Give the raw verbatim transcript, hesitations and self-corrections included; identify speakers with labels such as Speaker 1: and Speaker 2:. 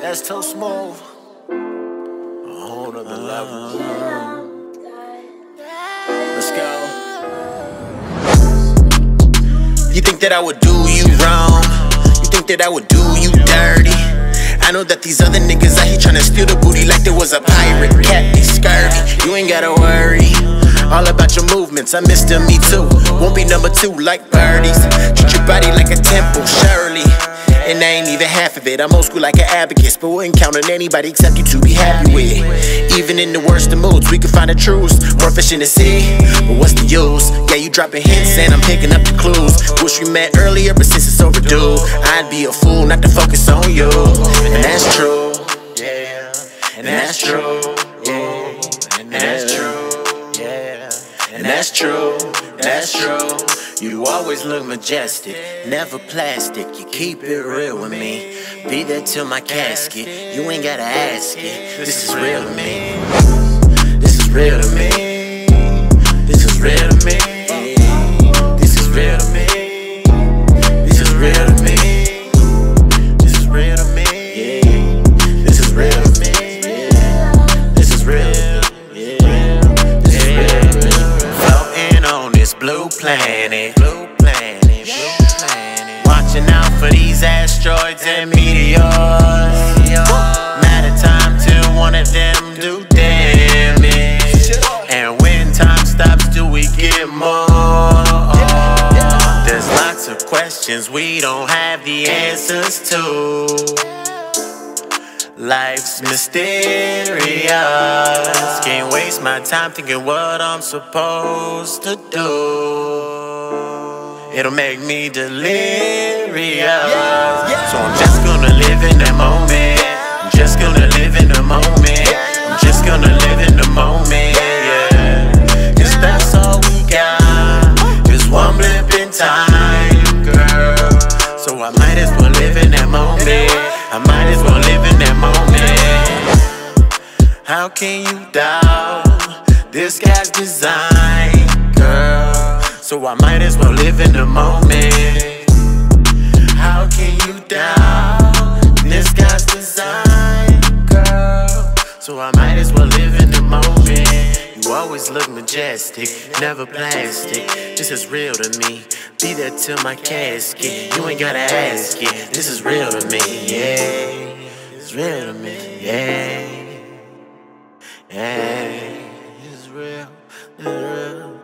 Speaker 1: That's too smooth. A whole nother level. Let's go. You think that I would do you wrong? You think that I would do you dirty? I know that these other niggas out here tryna steal the booty like there was a pirate cat, they scurvy. You ain't gotta worry, all about your movements, I missed them, me too. Won't be number two like birdies. Treat your body like a temple, Shirley. And I ain't even half of it, I'm old school like an abacus, but wouldn't count on anybody except you to be happy with. Even in the worst of moods, we can find a truce. More fish in the sea, but what's the use? Yeah, you dropping hints and I'm picking up the clues. Wish we met earlier, but since it's overdue, I'd be a fool not to focus on you. And that's true, yeah. And that's true, yeah. And that's true, yeah. And that's true, that's true. You always look majestic, never plastic. You keep it real with me. Be there till my casket. You ain't gotta ask it. This is real to me. This is real to me. This is real to me. This is real to me. This is real to me. This is real to me. This is real to me. This is real. This is real. Floating on this blue planet. Blue planet. Blue planet. Watching out for these asteroids and meteors. Matter time till one of them do damage. And when time stops, do we get more? There's lots of questions we don't have the answers to. Life's mysterious. Can't waste my time thinking what I'm supposed to do. It'll make me delirious. So I'm just gonna live in the moment. I'm just gonna live in the moment. I'm just gonna live in the moment, yeah. Cause that's all we got. Just one blip in time, girl. So I might as well live in that moment. I might as well live in that moment. How can you doubt this guy's design, girl? So I might as well live in the moment. How can you doubt this guy's design, girl? So I might as well live in the moment. You always look majestic, never plastic. This is real to me. Be there till my casket. You ain't gotta ask it. This is real to me, yeah. It's real to me, yeah. Yeah. This is real. This is real.